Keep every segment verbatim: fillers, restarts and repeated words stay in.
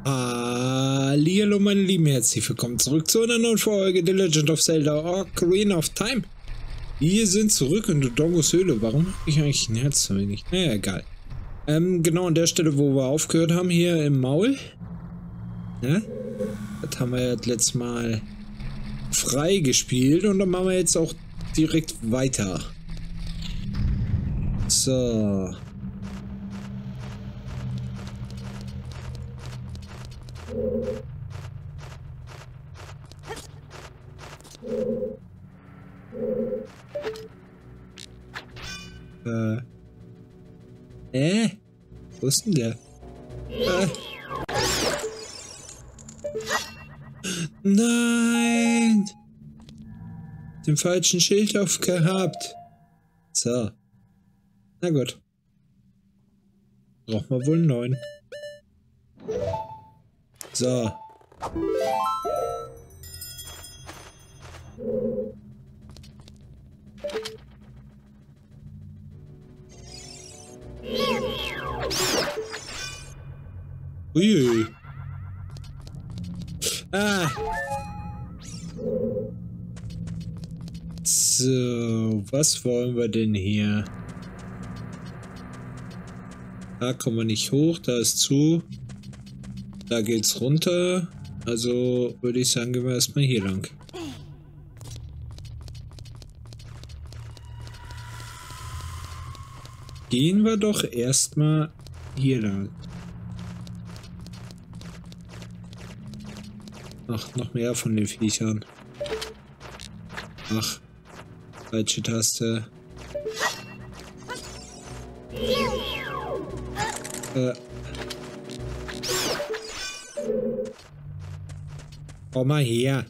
Hallihallo meine Lieben, herzlich willkommen zurück zu einer neuen Folge The Legend of Zelda Ocarina of Time. Wir sind zurück in Dodongos Höhle. Warum habe ich eigentlich ein Herz zu wenig? Naja, egal. Ähm, genau an der Stelle, wo wir aufgehört haben, hier im Maul. Ja? Das haben wir ja das letzte Mal frei gespielt und dann machen wir jetzt auch direkt weiter. So. Äh. Äh? Wo ist denn der? Äh. Nein! Den falschen Schild aufgehabt. So. Na gut. Brauchen wir wohl einen neuen. So. Ui. Ah. So, was wollen wir denn hier? Da kommen wir nicht hoch, da ist zu. Da geht's runter. Also würde ich sagen, gehen wir erstmal hier lang. Gehen wir doch erstmal hier lang. Ach, noch mehr von den Viechern. Ach, falsche Taste. Äh. Komm mal her.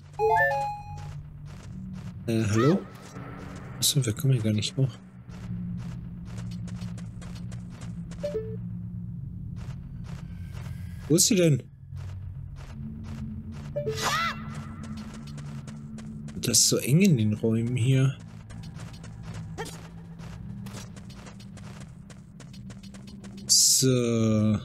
Äh, hallo? Achso, wir kommen hier gar nicht hoch. Wo ist sie denn? Das ist so eng in den Räumen hier. So.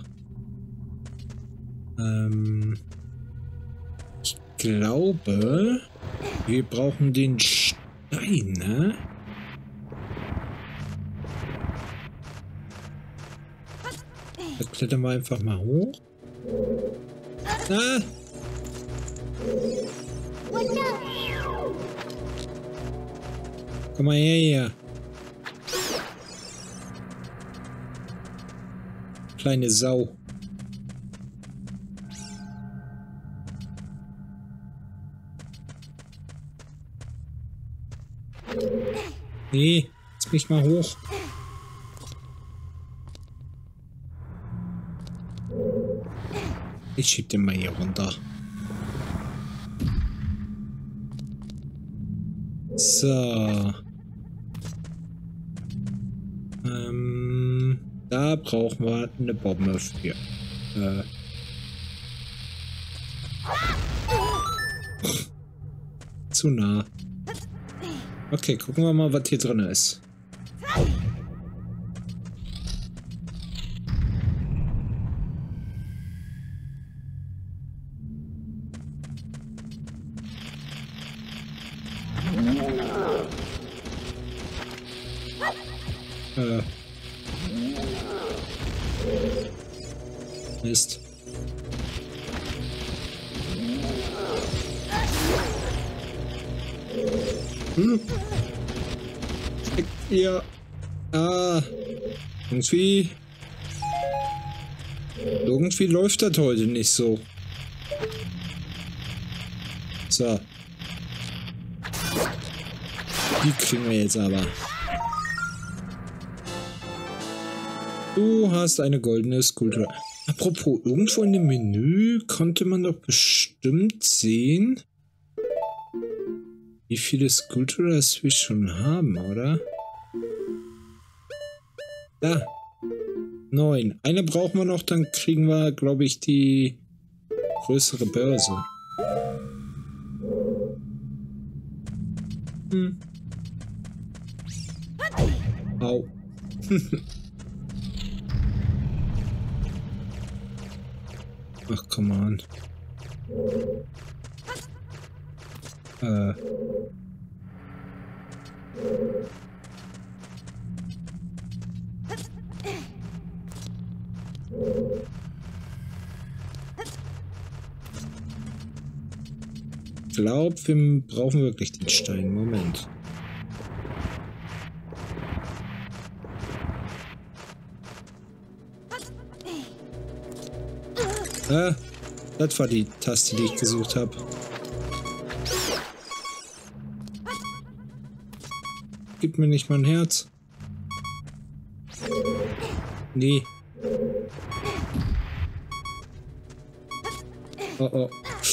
Ähm. Ich glaube, wir brauchen den Stein, ne? Da klettern wir einfach mal hoch. Ah! Komm mal her hier. Kleine Sau. Nee, lass mich mal hoch. Ich schieb den mal hier runter. So. Ähm, da brauchen wir eine Bombe für. Äh. Zu nah. Okay, gucken wir mal, was hier drin ist. Äh. Mist. Hm. Steckt ihr. Ah. Irgendwie. Irgendwie läuft das heute nicht so. So. Die kriegen wir jetzt aber. Du hast eine goldene Skulptur. Apropos, irgendwo in dem Menü konnte man doch bestimmt sehen, wie viele Skulpturas wir schon haben, oder? Da. Neun. Eine brauchen wir noch, dann kriegen wir, glaube ich, die größere Börse. Hm. Au. 。 . 。 . 。 . 。 . 。 . 。 . 。 . 。 . 。 . 。 . 。 . 。 . 。 。 。 。 . 。 。 . 。 。 . 。 。 . 。 。 . 。 。 . 。 。 . 。 。 . 。 . 。 . 。 . 。 . Ach, come on. Äh. Ich glaube, wir brauchen wirklich den Stein. Moment. Ah, das war die Taste, die ich gesucht habe. Gib mir nicht mein Herz. Nee. Oh oh.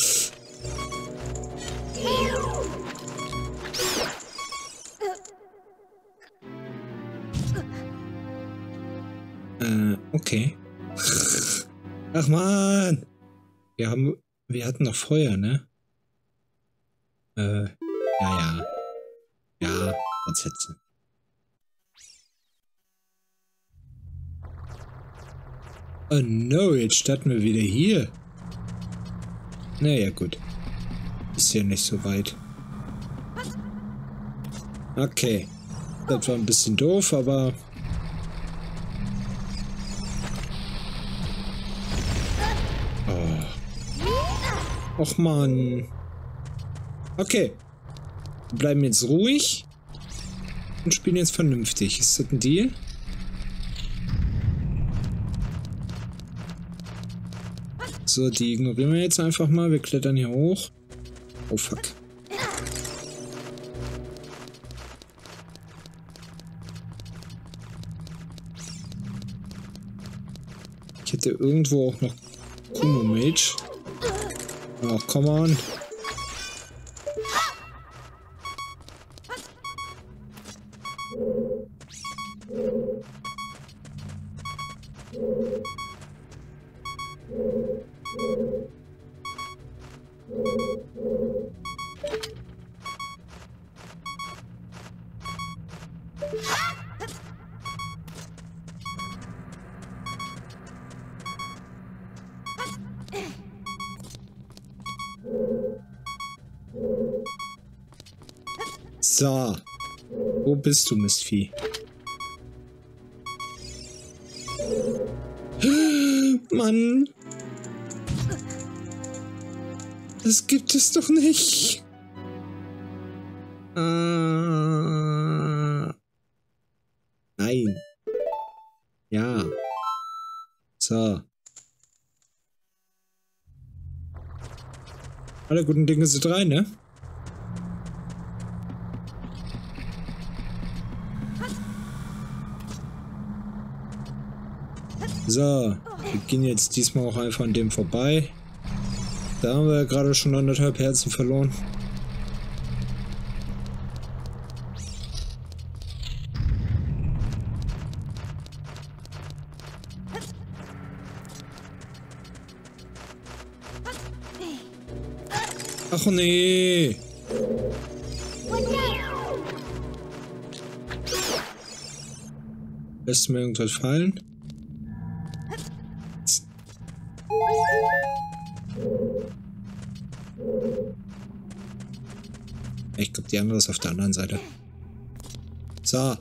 Äh, okay. Ach man! Wir haben. Wir hatten noch Feuer, ne? Äh, ja, ja. Ja, fortsetzen. Oh no, jetzt starten wir wieder hier. Naja, gut. Ist ja nicht so weit. Okay. Das war ein bisschen doof, aber... Oh. Och man. Okay. Wir bleiben jetzt ruhig. Und spielen jetzt vernünftig. Ist das ein Deal? So, die ignorieren wir jetzt einfach mal. Wir klettern hier hoch. Oh, fuck. Ich hätte irgendwo auch noch Kumo Mage. Oh, come on. So. Wo bist du, Mistvieh? Mann. Das gibt es doch nicht. Äh, nein. Ja. So. Alle guten Dinge sind rein, ne? So, wir gehen jetzt diesmal auch einfach an dem vorbei. Da haben wir ja gerade schon anderthalb Herzen verloren. Ach nee. Lässt mir irgendwas fallen? Ich glaube, die andere ist auf der anderen Seite. So.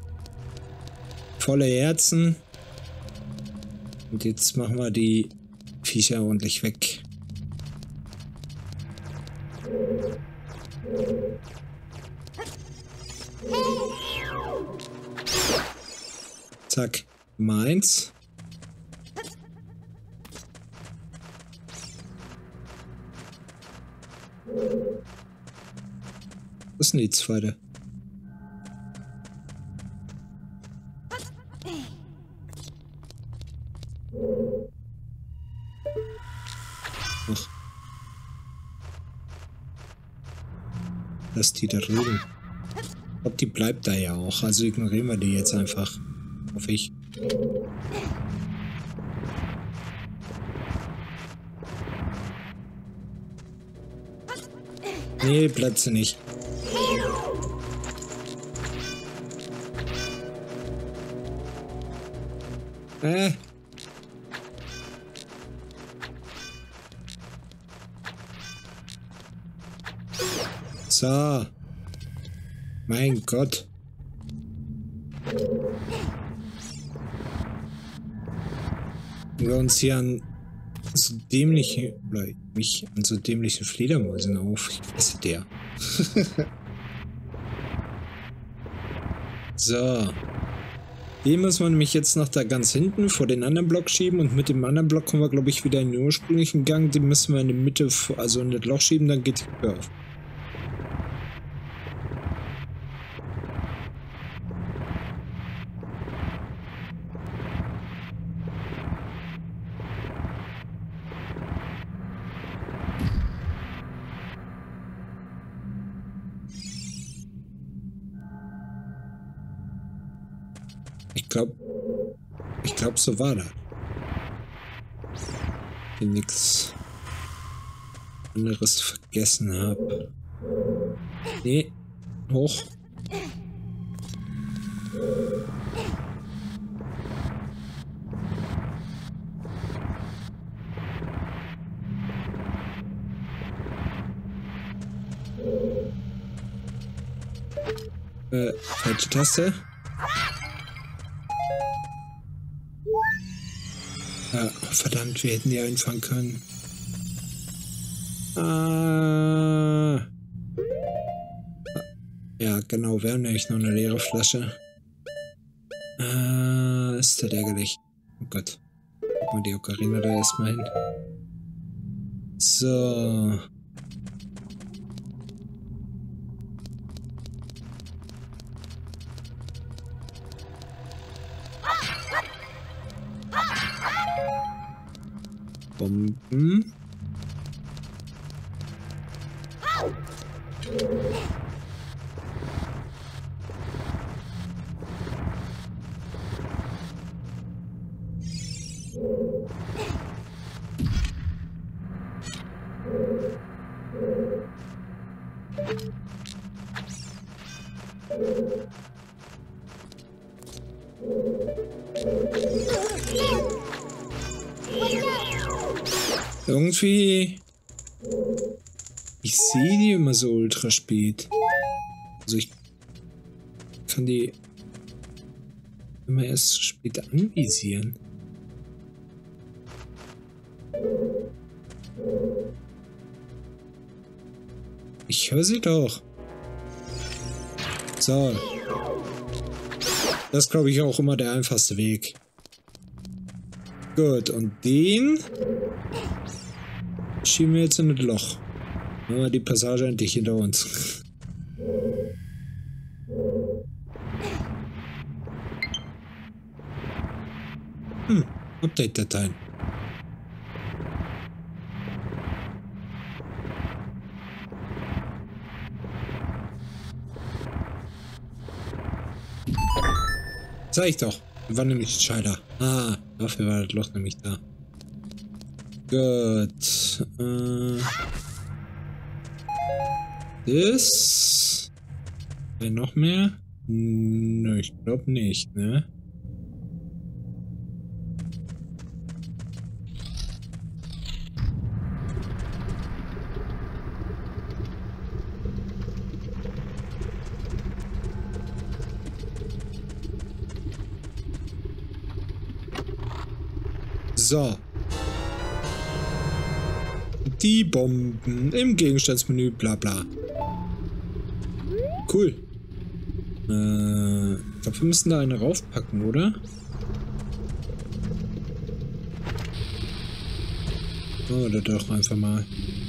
Volle Herzen. Und jetzt machen wir die Viecher ordentlich weg. Zack. Meins. Was ist denn die zweite? Ach. Das ist die da drüben. Ich glaube, die bleibt da ja auch. Also ignorieren wir die jetzt einfach. Hoffe ich. Nee, bleibt sie nicht. Äh. So. Mein Gott. Wenn wir uns hier an so dämliche, oder mich an so dämlichen Fledermäusen auf. Ich esse der. So. Den muss man nämlich jetzt noch da ganz hinten vor den anderen Block schieben und mit dem anderen Block kommen wir, glaube ich, wieder in den ursprünglichen Gang. Den müssen wir in der Mitte, also in das Loch schieben, dann geht die Tür auf. Ich glaube, ich glaube, so war das. Ich nichts anderes vergessen habe. Nee, hoch. Äh, falsche Taste. Ja, verdammt, wir hätten die einfangen können. Ah. Ja, genau, wir haben nämlich noch eine leere Flasche. Ah, ist das ärgerlich. Oh Gott. Guck mal die Ocarina da erstmal hin. So. Bomben. Irgendwie... Ich sehe die immer so ultra spät. Also ich kann die immer erst spät anvisieren. Ich höre sie doch. So. Das ist, glaube ich, auch immer der einfachste Weg. Gut, und den schieben wir jetzt in das Loch. Dann haben wir die Passage endlich hinter uns. Hm, Update-Dateien. Sag ich doch. Wir waren nämlich Schalter. Ah, dafür war das Loch nämlich da. Gut. Äh, das. Äh, noch mehr? Nö, ich glaube nicht, ne? So. Die Bomben im Gegenstandsmenü, bla bla. Cool. Äh, ich glaube, wir müssen da eine raufpacken, oder? Oder doch einfach mal.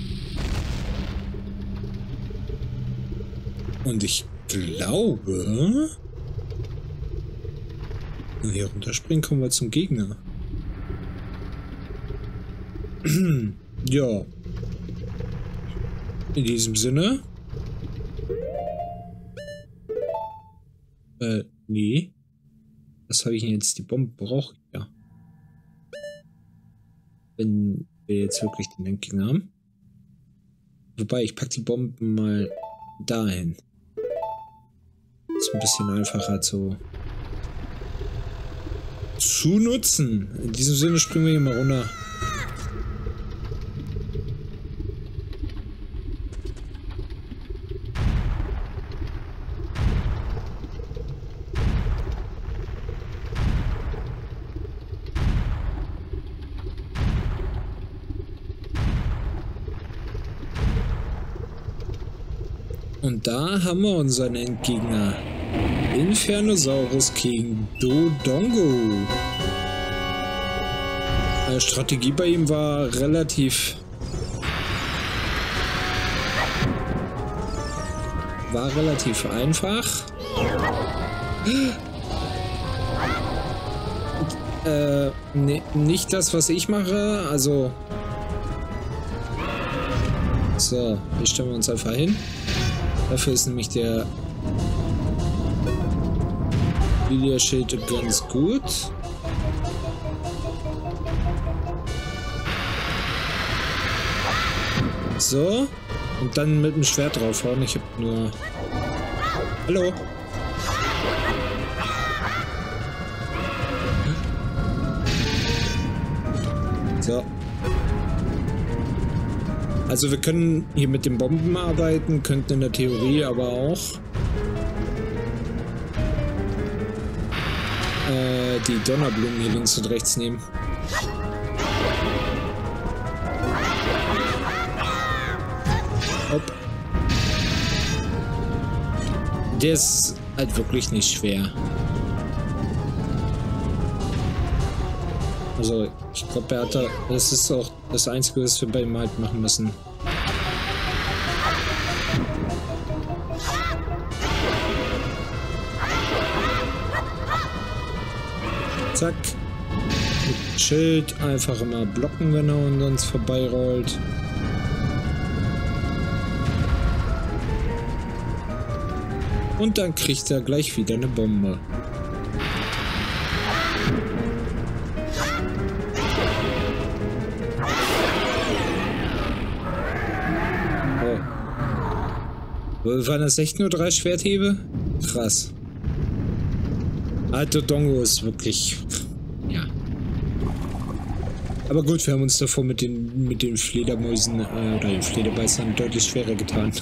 Und ich glaube... Wenn wir hier runterspringen, kommen wir zum Gegner. Ja. In diesem Sinne. Äh, nee. Was habe ich denn jetzt? Die Bombe brauche ich ja. Wenn wir jetzt wirklich den Endgegner haben. Wobei, ich packe die Bomben mal dahin. Ist ein bisschen einfacher zu, zu nutzen. In diesem Sinne springen wir hier mal runter. Und da haben wir unseren Endgegner. Infernosaurus gegen Dodongo. Die Strategie bei ihm war relativ... War relativ einfach. Äh, ne, nicht das, was ich mache, also... So, hier stellen wir uns einfach hin. Dafür ist nämlich der Widerschild ganz gut. So, und dann mit dem Schwert draufhauen. Ich hab nur... Hallo? So. Also wir können hier mit den Bomben arbeiten, könnten in der Theorie aber auch äh, die Donnerblumen hier links und rechts nehmen. Hopp. Der ist halt wirklich nicht schwer. Also, ich glaube, er hat da... Das ist auch das Einzige, was wir bei ihm halt machen müssen. Zack. Mit Schild einfach immer blocken, wenn er an uns vorbeirollt. Und dann kriegt er gleich wieder eine Bombe. Waren das echt nur drei Schwerthebe? Krass. Alter Dongo ist wirklich... Ja. Aber gut, wir haben uns davor mit den, mit den Fledermäusen äh, oder den Flederbeißern deutlich schwerer getan.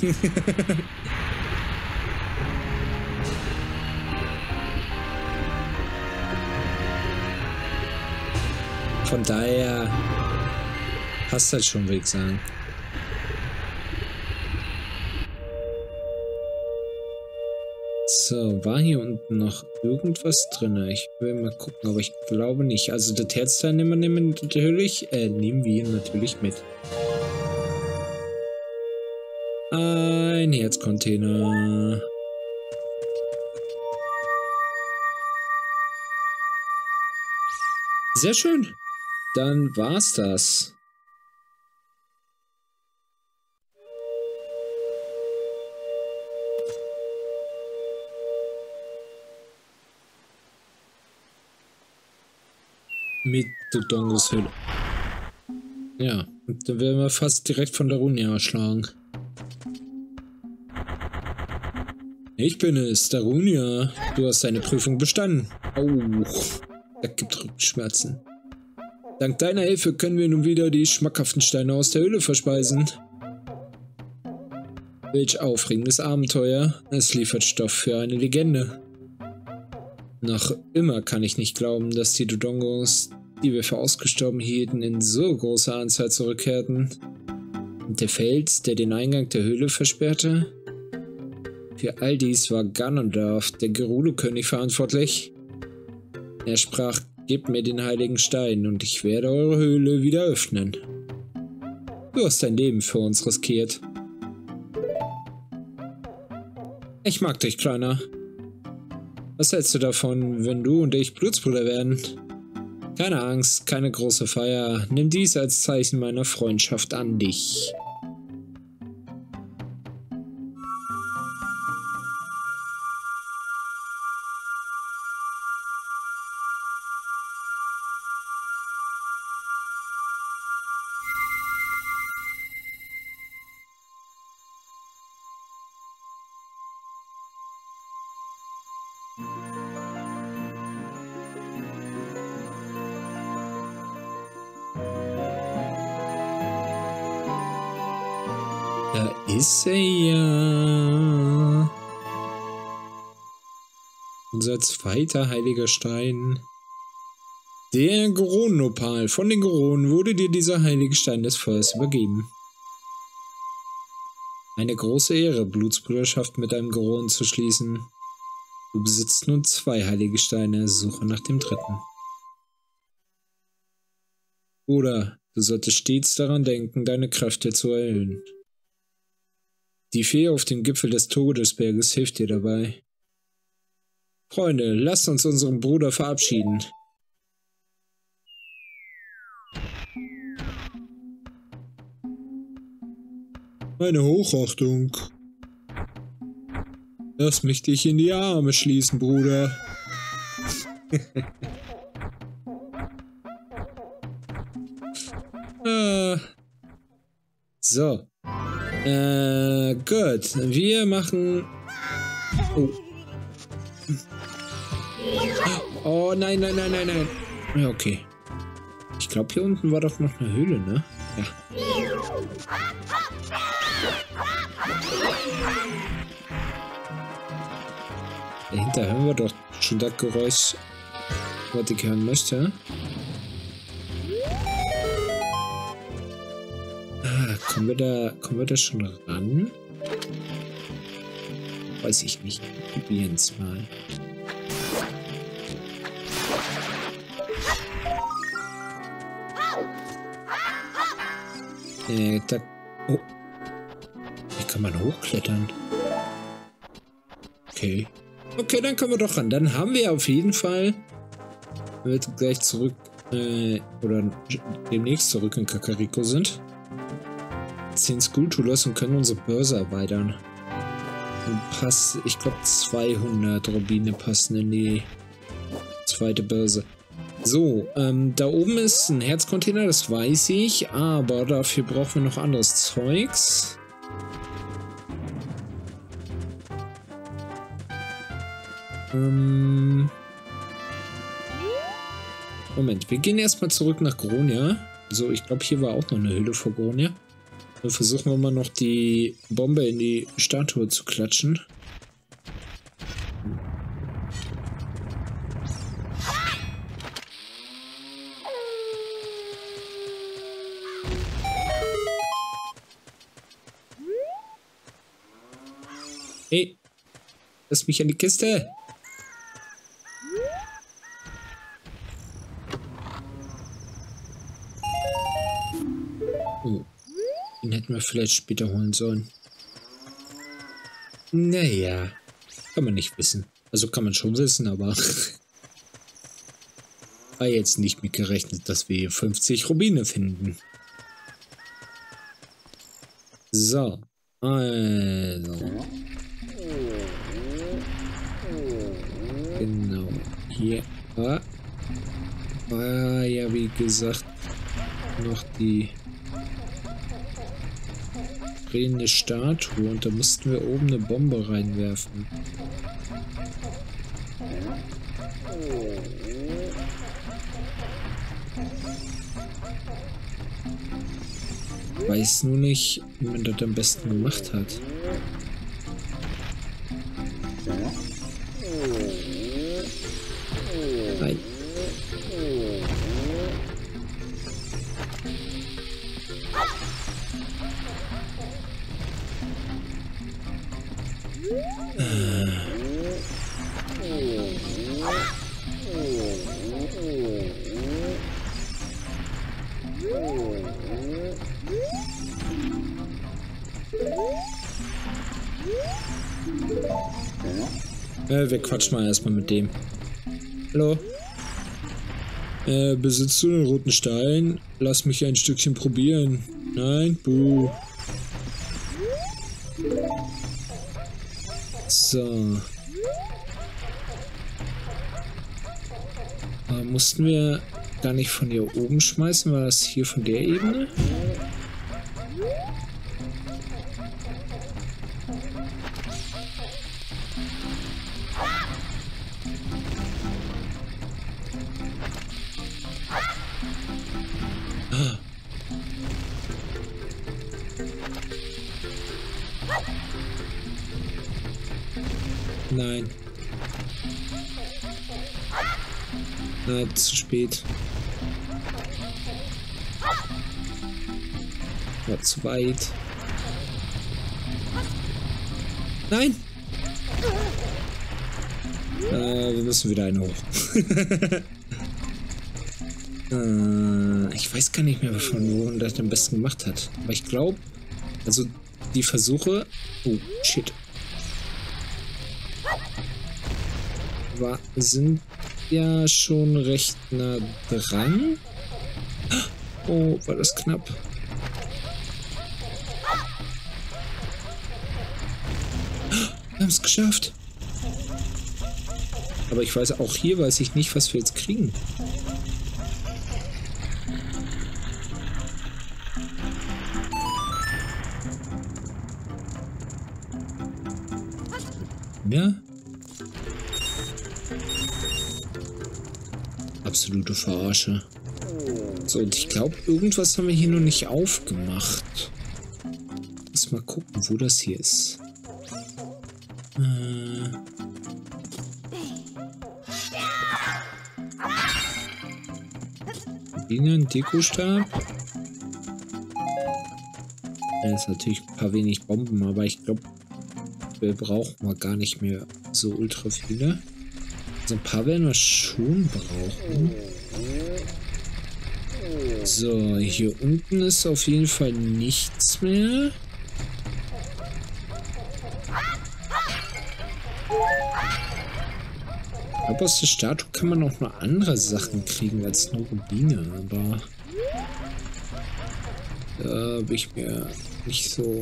Von daher passt das schon, würde ich sagen. So, war hier unten noch irgendwas drin? Ich will mal gucken, aber ich glaube nicht. Also das Herzteil nehmen wir natürlich, äh, nehmen wir natürlich mit. Ein Herzcontainer. Sehr schön. Dann war's das. Mit Dodongos Höhle. Ja, und dann werden wir fast direkt von Darunia erschlagen. Ich bin es, Darunia. Du hast deine Prüfung bestanden. Au, das gibt Rückenschmerzen. Dank deiner Hilfe können wir nun wieder die schmackhaften Steine aus der Höhle verspeisen. Welch aufregendes Abenteuer. Es liefert Stoff für eine Legende. Noch immer kann ich nicht glauben, dass die Dodongos, die wir für ausgestorben hielten, in so großer Anzahl zurückkehrten. Und der Fels, der den Eingang der Höhle versperrte? Für all dies war Ganondorf, der Gerudo-König, verantwortlich. Er sprach, gebt mir den heiligen Stein und ich werde eure Höhle wieder öffnen. Du hast dein Leben für uns riskiert. Ich mag dich, Kleiner. Was hältst du davon, wenn du und ich Blutsbrüder werden? Keine Angst, keine große Feier. Nimm dies als Zeichen meiner Freundschaft an dich. Da ist er ja. Unser zweiter heiliger Stein. Der Goron-Nopal. Von den Goronen wurde dir dieser heilige Stein des Feuers übergeben. Eine große Ehre, Blutsbruderschaft mit einem Goron zu schließen. Du besitzt nun zwei heilige Steine, suche nach dem dritten. Bruder, du solltest stets daran denken, deine Kräfte zu erhöhen. Die Fee auf dem Gipfel des Todesberges hilft dir dabei. Freunde, lasst uns unseren Bruder verabschieden. Meine Hochachtung. Lass mich dich in die Arme schließen, Bruder. ah. So. Äh, gut. Wir machen... Oh. Oh, nein, nein, nein, nein, nein. Ja, okay. Ich glaube, hier unten war doch noch eine Höhle, ne? Ja. Dahinter hören wir doch schon das Geräusch, was ich hören möchte. Ah, kommen wir da, kommen wir da schon ran? Weiß ich nicht. Probieren es mal. Äh, da... Oh. Hier kann man hochklettern. Okay. Okay, dann kommen wir doch ran. Dann haben wir auf jeden Fall... Wenn wir gleich zurück... Äh, oder demnächst zurück in Kakariko sind. zehn Skulltulas und können unsere Börse erweitern. Und passt... Ich glaube zweihundert Rubine passen in die zweite Börse. So, ähm, da oben ist ein Herzcontainer, das weiß ich, aber dafür brauchen wir noch anderes Zeugs. Ähm Moment, wir gehen erstmal zurück nach Gronia. So, ich glaube, hier war auch noch eine Höhle vor Gronia. Dann versuchen wir mal noch die Bombe in die Statue zu klatschen. Hey, lass mich an die Kiste. Oh, den hätten wir vielleicht später holen sollen. Naja, kann man nicht wissen. Also kann man schon wissen, aber war jetzt nicht mit gerechnet, dass wir hier fünfzig Rubine finden. So, also... Genau, hier war, war ja wie gesagt noch die drehende Statue und da mussten wir oben eine Bombe reinwerfen. Weiß nur nicht, wie man das am besten gemacht hat. Nein. Äh, wir quatschen mal erstmal mit dem. Hallo? Äh, besitzt du einen roten Stein? Lass mich ein Stückchen probieren. Nein? Buh. So. Aber mussten wir gar nicht von hier oben schmeißen? War das hier von der Ebene? Nein. Nein, zu spät. War zu weit. Nein! Äh, wir müssen wieder eine hoch. äh, ich weiß gar nicht mehr, von wo man das am besten gemacht hat. Aber ich glaube, also die Versuche... Oh, shit. War, sind ja schon recht nah dran. Oh, war das knapp. Wir haben es geschafft. Aber ich weiß, auch hier weiß ich nicht, was wir jetzt kriegen. Ja. Absolute Verarsche. So, und ich glaube, irgendwas haben wir hier noch nicht aufgemacht. Lass mal gucken, wo das hier ist. Äh... Bienen, Dekostab. Ja, ist natürlich ein paar wenig Bomben, aber ich glaube, wir brauchen wir gar nicht mehr so ultra viele. Also ein paar werden wir schon brauchen. So, hier unten ist auf jeden Fall nichts mehr. Aber aus der Statue kann man auch noch andere Sachen kriegen als nur Rubine, aber da bin ich mir nicht so...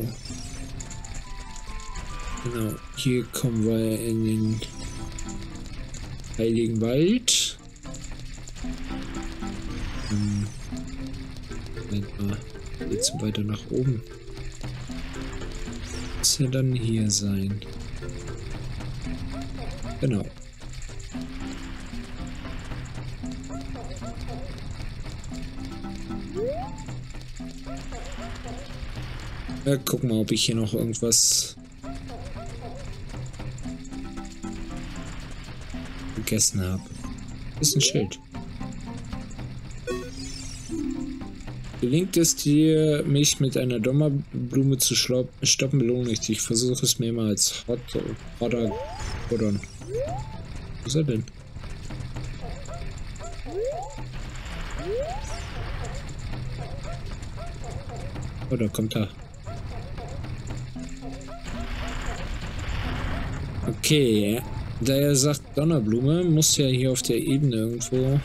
Genau, hier kommen wir in den Heiligen Wald. Hm. Moment mal, geht's weiter nach oben. Muss ja dann hier sein. Genau. Ja, gucken mal, ob ich hier noch irgendwas vergessen habe. Das ist ein Schild. Gelingt es dir, mich mit einer Donnerblume zu stoppen, belohne ich dich. Versuche es mehrmals. Oder Gordon. Wo ist er denn? Oh, da kommt er. Okay, da er sagt Donnerblume, muss ja hier auf der Ebene irgendwo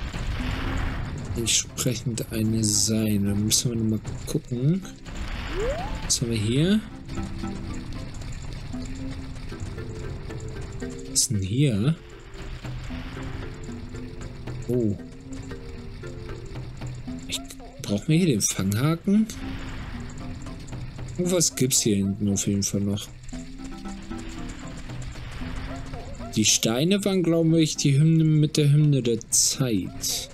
entsprechend eine sein. Dann müssen wir nochmal gucken. Was haben wir hier? Was ist denn hier? Oh. Ich, brauchen wir hier den Fanghaken? Was gibt's hier hinten auf jeden Fall noch? Die Steine waren, glaube ich, die Hymne mit der Hymne der Zeit.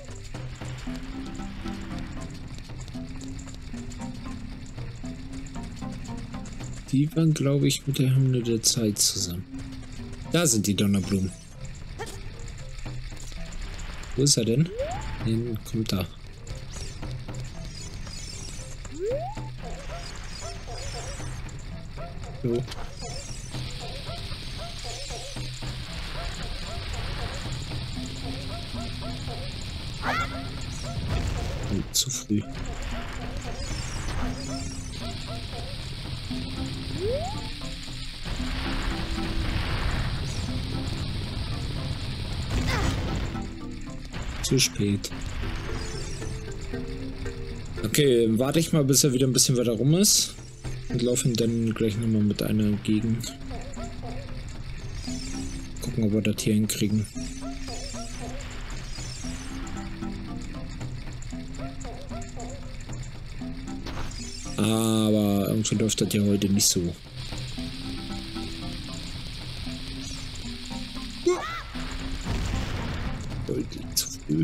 Die waren, glaube ich, mit der Hymne der Zeit zusammen. Da sind die Donnerblumen. Wo ist er denn? Den kommt da. So. Oh, zu früh. Zu spät. Okay, warte ich mal, bis er wieder ein bisschen weiter rum ist. Und laufe ihn dann gleich nochmal mit einer entgegen. Gucken, ob wir das hier hinkriegen. Aber irgendwie läuft das ja heute nicht so. Deutlich zu früh.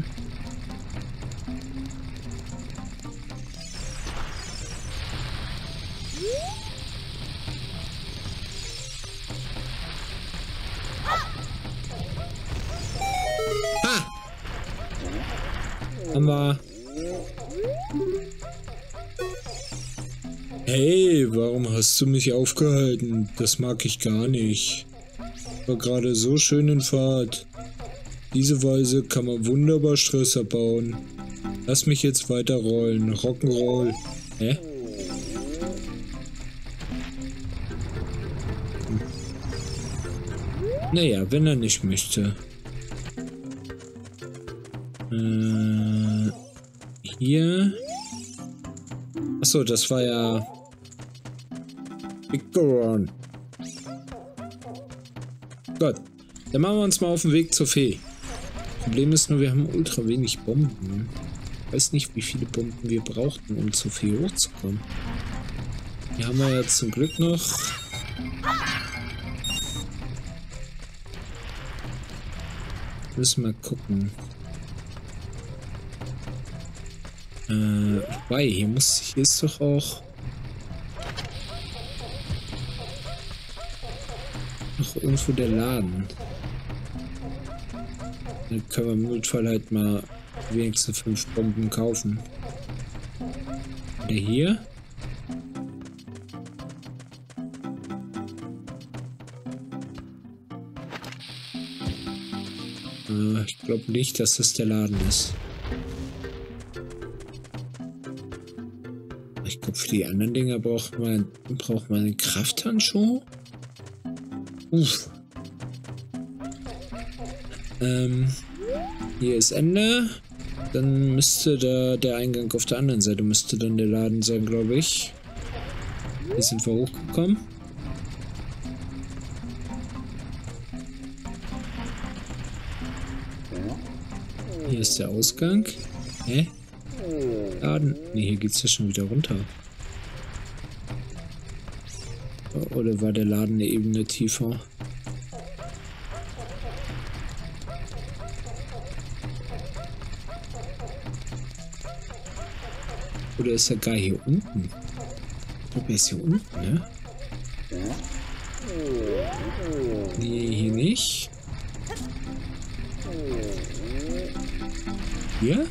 Ha! Haben wir. Hä? Hey, warum hast du mich aufgehalten? Das mag ich gar nicht. War gerade so schön in Fahrt. Diese Weise kann man wunderbar Stress abbauen. Lass mich jetzt weiter rollen. Rock'n'Roll. Hä? Hm. Naja, wenn er nicht möchte. Äh, hier. Achso, das war ja Big Goron. Gut, dann machen wir uns mal auf den Weg zur Fee. Problem ist nur, wir haben ultra wenig Bomben. Ich weiß nicht, wie viele Bomben wir brauchten, um zur Fee hochzukommen. Hier haben wir jetzt zum Glück noch. Müssen wir gucken. Äh, wobei, hier muss, hier ist doch auch noch irgendwo der Laden. Dann können wir im Notfall halt mal wenigstens fünf Bomben kaufen. Der hier? Äh, ich glaube nicht, dass das der Laden ist. Ich glaube, für die anderen Dinger braucht man, braucht man einen Krafthandschuh. Uff. Ähm, hier ist Ende. Dann müsste da der Eingang auf der anderen Seite, müsste dann der Laden sein, glaube ich. Hier sind wir hochgekommen. Hier ist der Ausgang. Hä? Laden? Ne, hier geht's ja schon wieder runter. Oder war der Laden eine Ebene tiefer? Oder ist er gar hier unten? Ich glaube, er ist hier unten, ne? Nee, hier nicht. Hier?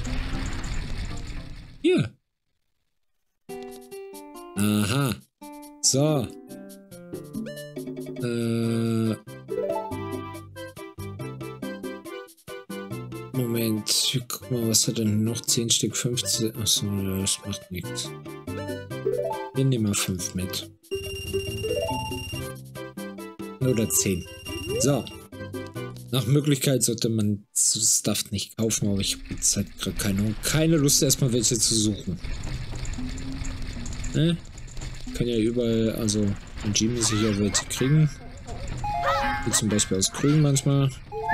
Hier. Aha. So. Äh. Moment. Wir gucken mal, was hat denn noch? zehn Stück, fünfzehn. Achso, das macht nichts. Wir nehmen mal fünf mit. Oder zehn. So. Nach Möglichkeit sollte man so Stuff nicht kaufen, aber ich habe jetzt halt gerade keine, keine Lust, erstmal welche zu suchen. Ne? Kann ja überall, also in Genie sicher welche kriegen. Wie zum Beispiel aus Grün manchmal.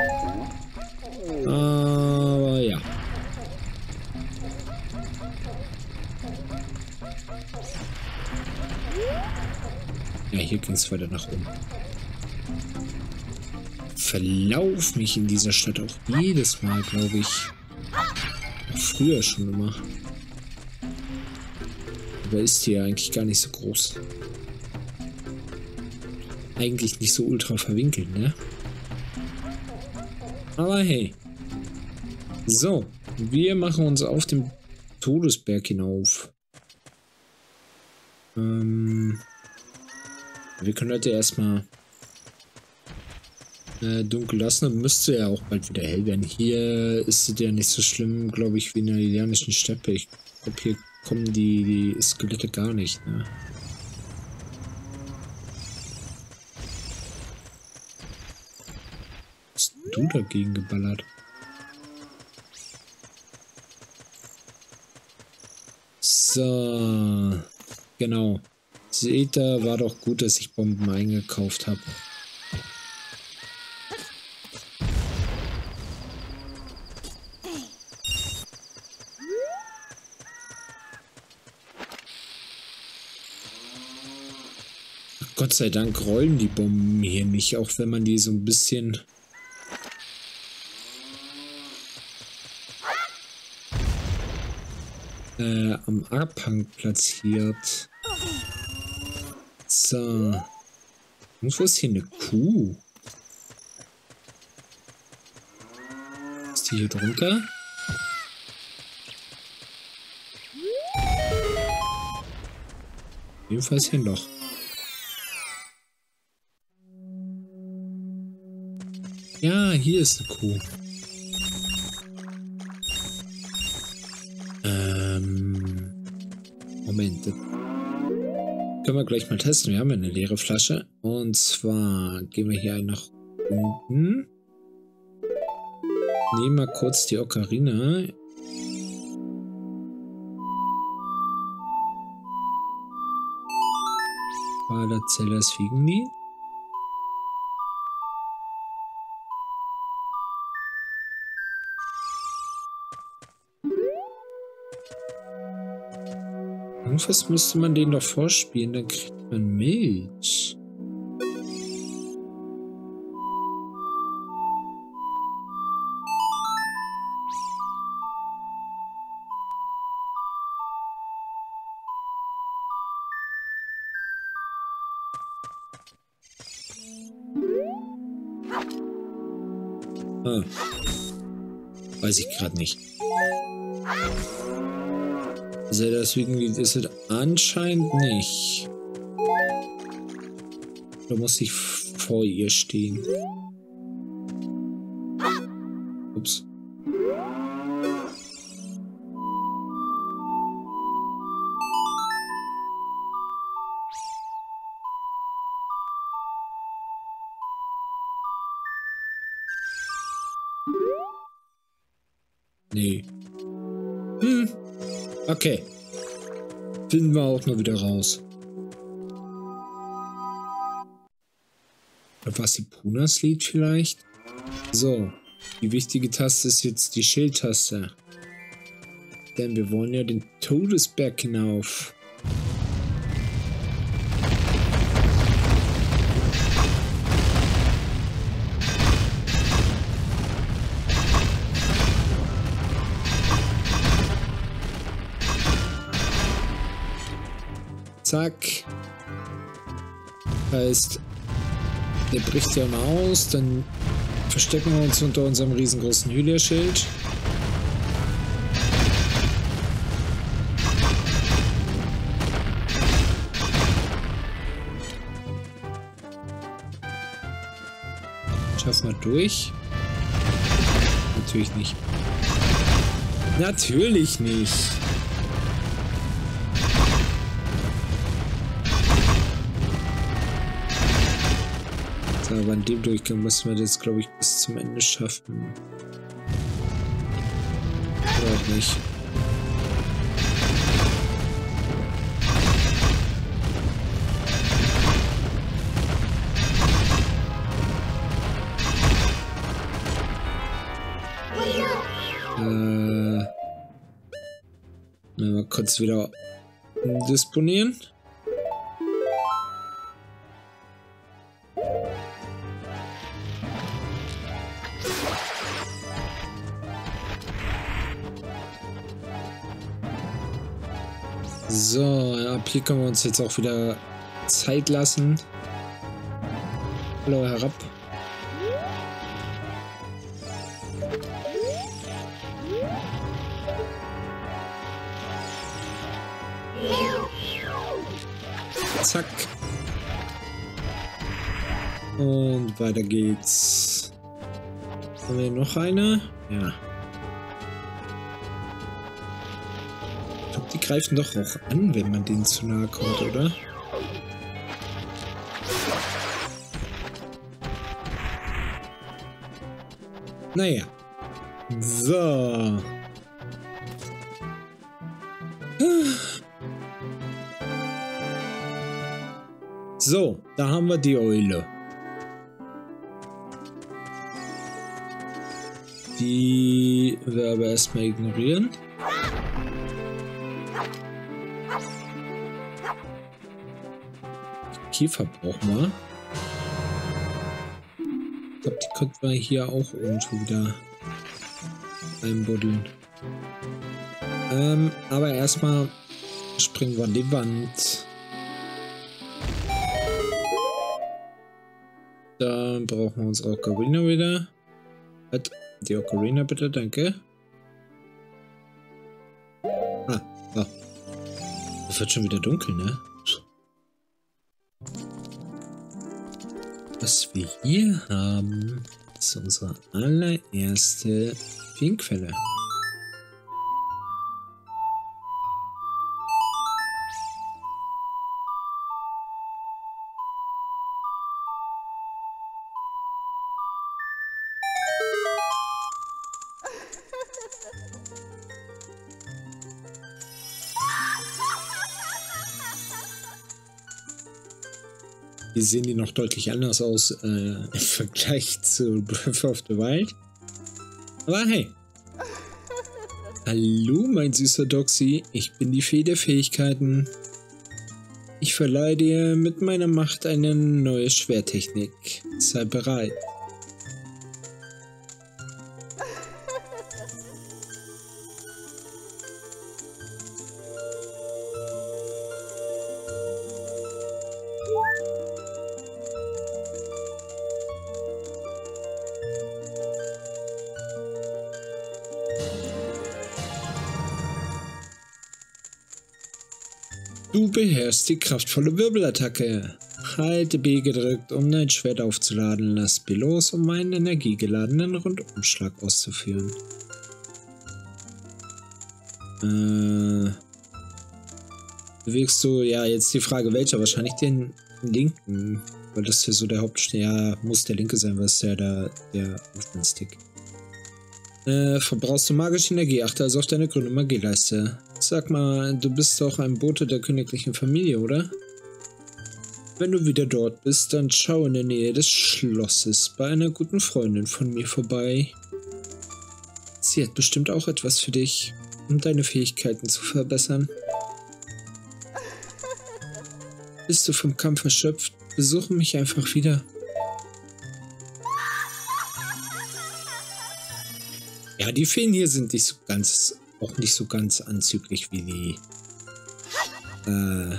Aber ja. Ja, hier ging es weiter nach oben. Verlauf mich in dieser Stadt auch jedes Mal, glaube ich. Auch früher schon immer. Aber ist die ja eigentlich gar nicht so groß. Eigentlich nicht so ultra verwinkelt, ne? Aber hey. So, wir machen uns auf dem Todesberg hinauf. Ähm, wir können heute erstmal äh, dunkel lassen. Dann müsste ja auch bald wieder hell werden. Hier ist es ja nicht so schlimm, glaube ich, wie in der Ilianischen Steppe. Ich glaube, hier kommen die, die Skelette gar nicht, ne? Was hast du dagegen geballert? So, genau. Seht ihr, war doch gut, dass ich Bomben eingekauft habe. Gott sei Dank rollen die Bomben hier nicht, auch wenn man die so ein bisschen äh, am Abhang platziert. So. Irgendwo ist hier eine Kuh. Ist die hier drunter? Jedenfalls hier noch. Ja, hier ist eine Kuh. Ähm. Moment. Können wir gleich mal testen. Wir haben ja eine leere Flasche. Und zwar gehen wir hier nach unten. Nehmen wir kurz die Ocarina. Zeldas Fliegenlied. Irgendwas müsste man denen doch vorspielen, dann kriegt man Milch. Ah. Weiß ich gerade nicht. Also das Fliegenlied ist es anscheinend nicht. Da muss ich vor ihr stehen. Ups. Nee. Hm. Okay. Finden wir auch mal wieder raus. Oder was, die Punas Lied vielleicht? So. Die wichtige Taste ist jetzt die Schildtaste. Denn wir wollen ja den Todesberg hinauf. Zack. Heißt, der bricht ja mal aus, dann verstecken wir uns unter unserem riesengroßen Hylia-Schild. Schaffen wir durch? Natürlich nicht. Natürlich nicht. Aber in dem Durchgang müssen wir das, glaube ich, bis zum Ende schaffen. Oder auch nicht. Äh. Mal kurz wieder disponieren. So, ab hier können wir uns jetzt auch wieder Zeit lassen. Hallo, herab. Zack. Und weiter geht's. Haben wir noch eine? Ja. Die greifen doch auch an, wenn man denen zu nahe kommt, oder? Naja. So. So, da haben wir die Eule. Die wir aber erstmal ignorieren. Kiefer brauchen wir. Ich glaube, die könnten wir hier auch irgendwo wieder einbuddeln. Ähm, aber erstmal springen wir an die Wand. Dann brauchen wir unsere Ocarina wieder. Die Ocarina bitte, danke. Ah, oh. Es wird schon wieder dunkel, ne? Was wir hier haben, ist unsere allererste Feenquelle. Hier sehen die noch deutlich anders aus äh, im Vergleich zu Breath of the Wild. Aber hey. Hallo, mein süßer Doxy. Ich bin die Fee der Fähigkeiten. Ich verleihe dir mit meiner Macht eine neue Schwertechnik. Sei bereit. Du beherrschst die kraftvolle Wirbelattacke. Halte B gedrückt, um dein Schwert aufzuladen. Lass B los, um einen energiegeladenen Rundumschlag auszuführen. Äh, bewegst du, ja, jetzt die Frage, welcher? Wahrscheinlich den linken, weil das hier so der Haupt... Ja, muss der linke sein, was der da, der Movement-Stick. Äh, verbrauchst du magische Energie? Achte also auf deine grüne Magieleiste. Sag mal, du bist doch ein Bote der königlichen Familie, oder? Wenn du wieder dort bist, dann schau in der Nähe des Schlosses bei einer guten Freundin von mir vorbei. Sie hat bestimmt auch etwas für dich, um deine Fähigkeiten zu verbessern. Bist du vom Kampf erschöpft? Besuche mich einfach wieder. Ja, die Feen hier sind nicht so ganz, auch nicht so ganz anzüglich wie die. Äh.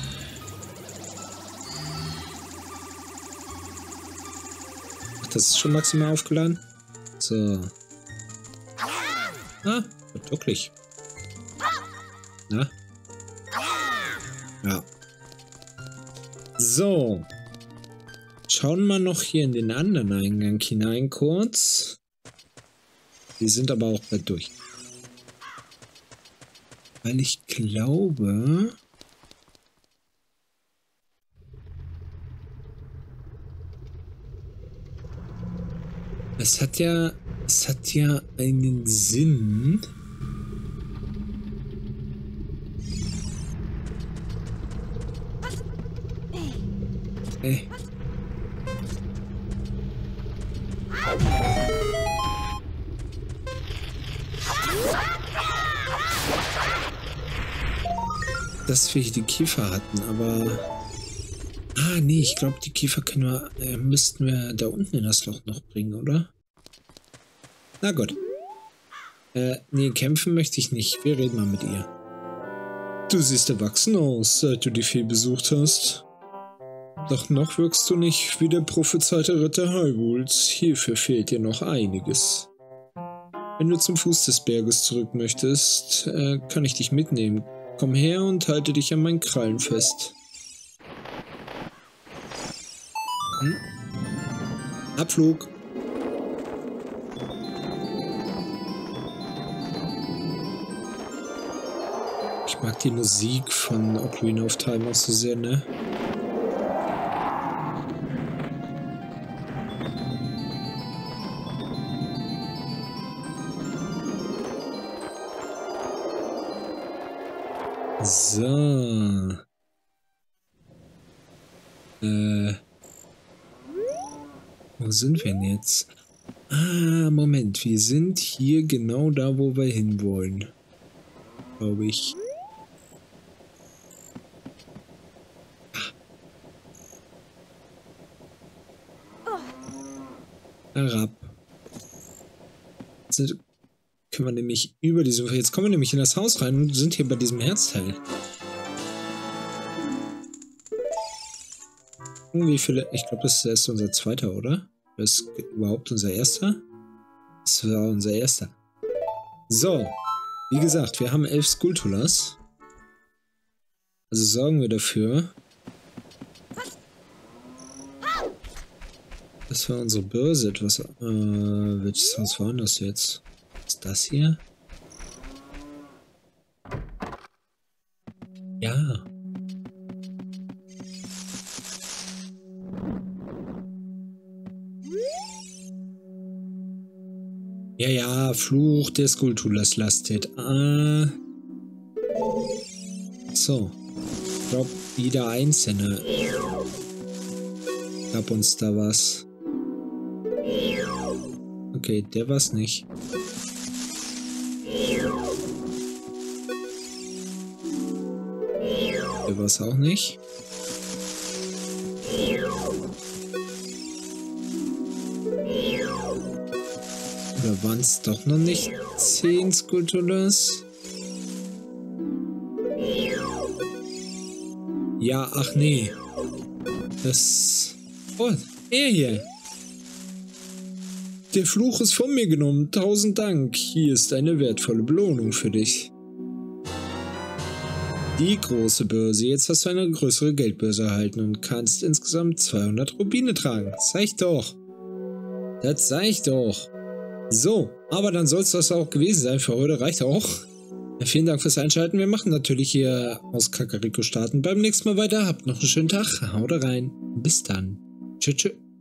Ach, das ist schon maximal aufgeladen. So. Ah, wirklich. Na? Ja. So. Schauen wir noch hier in den anderen Eingang hinein kurz. Wir sind aber auch bald durch. Weil ich glaube... Es hat ja... Es hat ja einen Sinn... Hey. Dass wir hier die Kiefer hatten, aber... Ah, nee, ich glaube, die Kiefer können wir, äh, müssten wir da unten in das Loch noch bringen, oder? Na gut. Äh, nee, kämpfen möchte ich nicht. Wir reden mal mit ihr. Du siehst erwachsen aus, seit du die Fee besucht hast. Doch noch wirkst du nicht wie der prophezeite Ritter Hyrules. Hierfür fehlt dir noch einiges. Wenn du zum Fuß des Berges zurück möchtest, äh, kann ich dich mitnehmen. Komm her und halte dich an meinen Krallen fest. Hm? Abflug. Ich mag die Musik von Ocarina of Time auch so sehr, ne? So. Äh. Wo sind wir denn jetzt? Ah, Moment. Wir sind hier genau da, wo wir hinwollen. Glaube ich. Herab. Jetzt können wir nämlich über diese... Jetzt kommen wir nämlich in das Haus rein und sind hier bei diesem Herzteil. Wie viele... Ich glaube, das ist erst unser zweiter, oder? Das ist überhaupt unser erster? Das war unser erster. So. Wie gesagt, wir haben elf Skulltulas. Also sorgen wir dafür, Das war unsere Börse etwas. Äh, welches Haus war denn das jetzt? Ist das hier? Ja. Ja, ja, Fluch des Kultulas lastet. Ah. So. Ich glaube, jeder Einzelne gab uns da was. Okay, der war's nicht. Der war's auch nicht. Oder waren es doch noch nicht zehn Skulpturas? Ja, ach nee. Das... Oh, er hier. Der Fluch ist von mir genommen. Tausend Dank. Hier ist eine wertvolle Belohnung für dich. Die große Börse. Jetzt hast du eine größere Geldbörse erhalten und kannst insgesamt zweihundert Rubine tragen. Sag ich doch. Das sag ich doch. So, aber dann soll es das auch gewesen sein für heute. Reicht auch. Ja, vielen Dank fürs Einschalten. Wir machen natürlich hier aus Kakariko starten. Beim nächsten Mal weiter. Habt noch einen schönen Tag. Haut rein. Bis dann. Tschüss. Tschüss.